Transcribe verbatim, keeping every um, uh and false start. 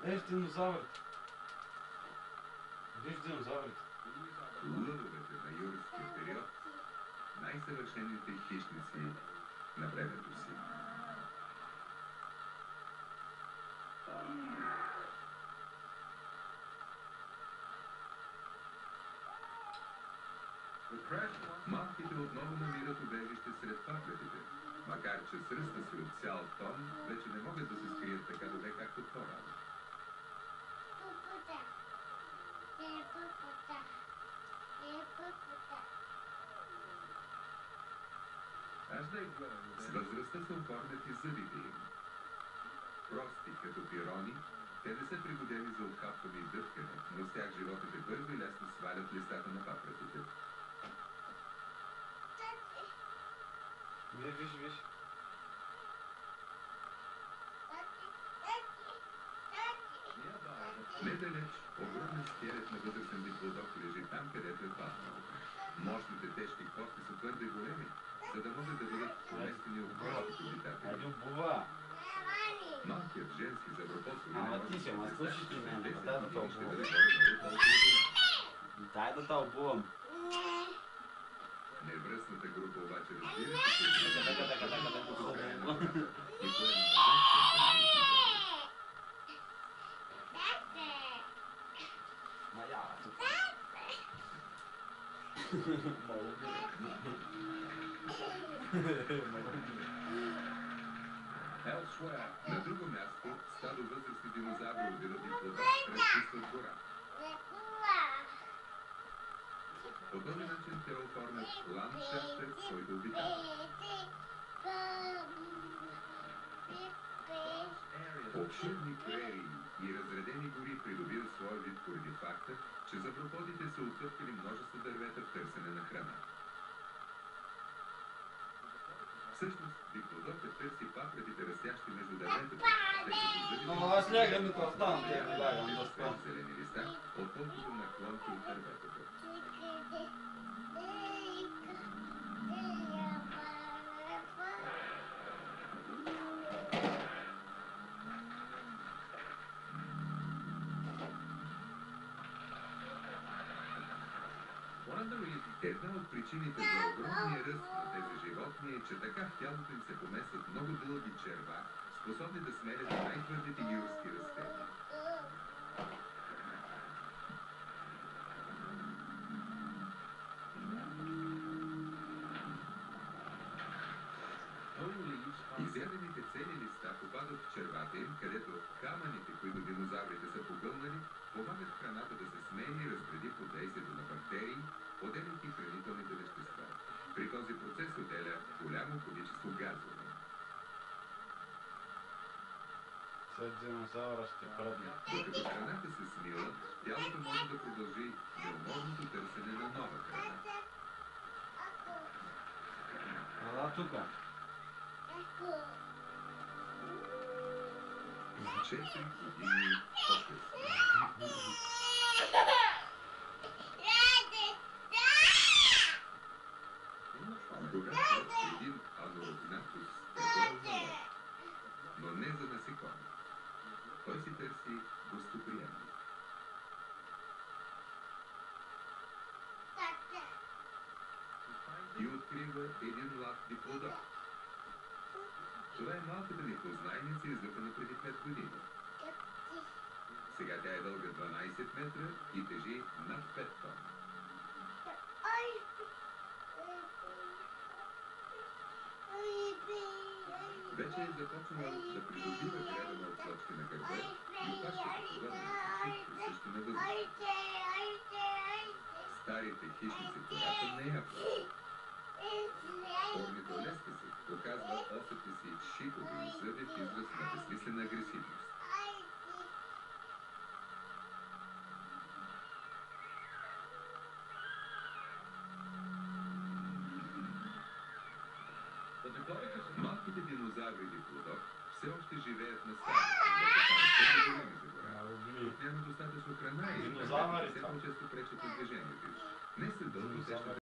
Еш, динозаврите. Виж динозаврите. Лъвовете на юрския период, най-съвършените хищници на времето си. Малките отново намират убежище сред папретите, макар че с ръста си от цял тон вече не могат да се скрият така добре, както по-рано. С възрастта се оформят и зъбите им. Прости като пирони, те не са пригодени за отхапване и дъвкане, но с тях животните бързо и лесно свалят листата на папретите. Виж, виж, виж. Недалеч, огромен скелет на възрастен диплодок лежи там, където е паднал. Мощните тежки кости са твърде големи, за да могат да бъдат поместени от горските обитатели. Айде обува. Малкият женски забропот Ама ти си, ама слушай ти мен, дай да те обувам. Дай да те обувам. Невръстната група обаче разбира се, че Така, така, така, така, до края на така. края и поема назад. Мая, тук. На друго място, стадо възрастни динозаври обира диплодок разчистват гора. По този начин те оформят ландшафта, в който обитават. Обширни прерии и разредени гори придобиват своя вид поради факта, че заброподите са отцъпкали множество дървета в търсене на храна. Всъщност, диплодокът търси папретите, растящи между дърветата, тъй като зъбите... Но аз лягам и то оставам, те не лягам да спам. Зелени листа, отколкото наклонки от дърветата. Една от причините за огромния ръст на тези животни е, че така в тялото им се поместват много дълги черва, способни да смелят най-твърдите юрски растения. Изядените цели листа попадат в червата им, където камъните, които динозаврите са погълнали, помагат храната да се смени и разгради под действието на бактерии, отделяйки хранителните вещества. При този процес отделя голямо количество газове. След динозавра ще пръдне. Докато храната се смила, тялото може да продължи неуморното търсене на нова храна. Ела тука. Четири години по-късно. Гората е един анорогнатус предположен, но не за насекоми. Той си търси гостоприемни. И открива един млад диплодок. Това е малката непознайница, излъпана преди пет години. Сега тя е дълга дванайсет метра и тежи над пет тона. Вече е започнала да придобива гребена от плочки на гърба и опашката подобна на всички, също на възраст. Старите хищници в гората не я плащат. Орнитолеска си показва осите си шипови и зъби в израз на безсмислена агресивност. Малките динозаври диплодок все още живеят на стадо, защото са големи за гора. Тук няма достатъчно храна и все по-често пречат от движението. Не са дълго, те ще